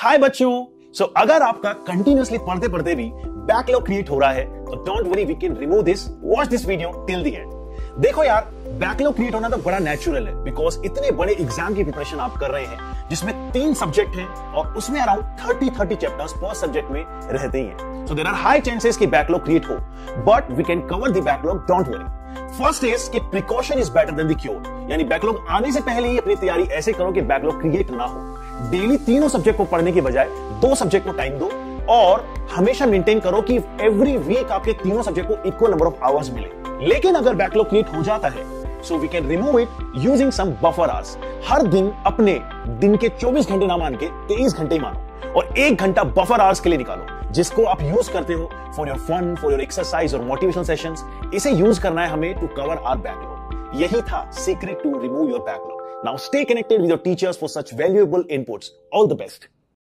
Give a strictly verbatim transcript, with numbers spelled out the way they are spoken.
हाय बच्चों, सो so, अगर आपका कंटिन्यूअसली पढ़ते पढ़ते भी बैकलॉग क्रिएट हो रहा है तो don't worry, we can remove this. Watch this video till the end. देखो यार, बैकलॉग क्रिएट होना तो बड़ा नेचुरल है, बिकॉज इतने बड़े एग्जाम की प्रिपरेशन आप कर रहे हैं जिसमें तीन सब्जेक्ट हैं और उसमें अराउंड थर्टी थर्टी चैप्टर्स पर सब्जेक्ट में रहते ही हैं। So there are high chances कि बैकलॉग क्रिएट हो, but we can cover the backlog, don't worry. First is कि precaution is better than the cure, यानी बैकलॉग आने से पहले ही अपनी तैयारी ऐसे करो कि बैकलॉग क्रिएट ना हो। डेली तीनों सब्जेक्ट को पढ़ने के बजाय दो सब्जेक्ट को टाइम दो और हमेशा मेंटेन करो कि एवरी वीक आपके तीनों सब्जेक्ट को इक्वल नंबर ऑफ आवर्स मिले। लेकिन अगर बैकलॉग क्रिएट हो जाता है, so we can remove it using some buffer hours. हर दिन अपने दिन के चौबीस घंटे ना मान के तेईस घंटे मानो और एक घंटा बफर आवर्स के लिए निकालो, जिसको आप यूज करते हो for your fun, for your exercise और मोटिवेशनल सेशंस। इसे यूज करना है हमें टू कवर आवर बैकलॉग। यही था secret to remove your backlog. Now stay connected with your teachers for such valuable inputs. All the best.